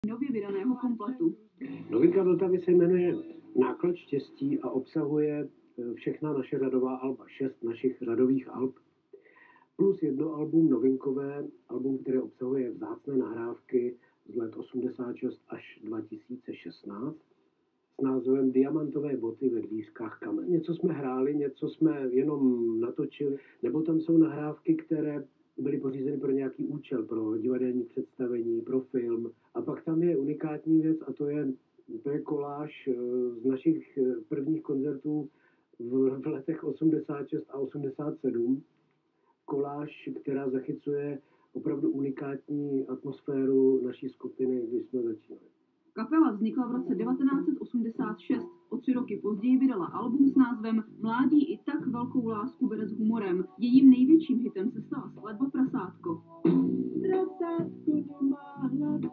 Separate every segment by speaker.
Speaker 1: nově vydaného kompletu.
Speaker 2: Novinka Vltavy se jmenuje Náklad štěstí a obsahuje všechna naše řadová alba, 6 našich řadových alb, plus jedno album novinkové, album, které obsahuje vzácné nahrávky z let 86 až 2016 s názvem Diamantové boty ve dvířkách kamen. Něco jsme hráli, něco jsme jenom natočili, nebo tam jsou nahrávky, které byly pořízeny pro nějaký účel, pro divadelní představení, pro film. A pak tam je unikátní věc a to je koláž z našich prvních koncertů v letech 86 a 87. Koláž, která zachycuje opravdu unikátní atmosféru naší skupiny, když jsme začínali.
Speaker 1: Kapela vznikla v roce 1986. O 3 roky později vydala album s názvem Mládí i tak velkou lásku bere s humorem. Jejím největším hitem se stala skladba Prasátko.
Speaker 3: Prasátko nemá hlad,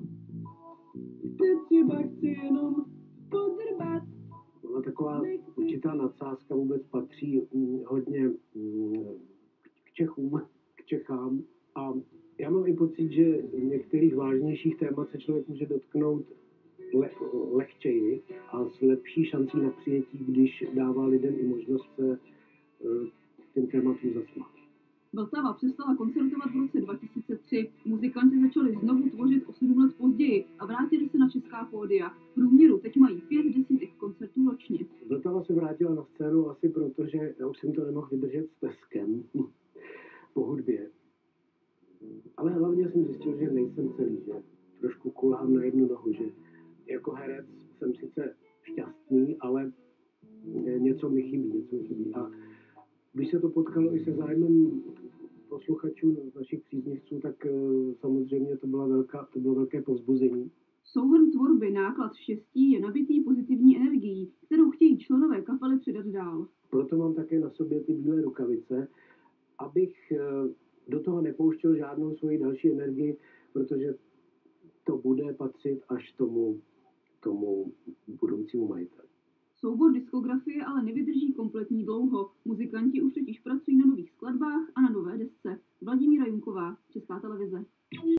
Speaker 3: teď třeba chci jenom podrbat.
Speaker 2: Ona taková určitá nadsázka vůbec patří hodně k Čechům, k Čechám. A já mám i pocit, že některých vážnějších témat se člověk může dotknout lehčeji a s lepší šancí na přijetí, když dává lidem i možnost se těm tématům zasmát.
Speaker 1: Vltava přestala koncertovat v roce 2003. Muzikanti začali znovu tvořit o 7 let později a vrátili se na česká pódia. V průměru teď mají 5 desítek koncertů ročně.
Speaker 2: Vltava se vrátila na scénu asi proto, že já už jsem to nemohl vydržet s teskem po hudbě. Ale hlavně jsem zjistil, že nejsem celý, že trošku kulhám na jednu nohu, že jako herec jsem sice šťastný, ale něco mi chybí. A když se to potkalo i se zájmem posluchačů, našich příznivců, tak samozřejmě to bylo velké povzbuzení.
Speaker 1: Souhrn tvorby Náklad štěstí je nabitý pozitivní energií, kterou chtějí členové kapely předat dál.
Speaker 2: Proto mám také na sobě ty bílé rukavice, abych do toho nepouštěl žádnou svoji další energii, protože to bude patřit až tomu budoucímu majiteli.
Speaker 1: Soubor diskografie ale nevydrží kompletní dlouho. Muzikanti už totiž pracují na nových skladbách a na nové desce. Vladimíra Junková, Česká televize.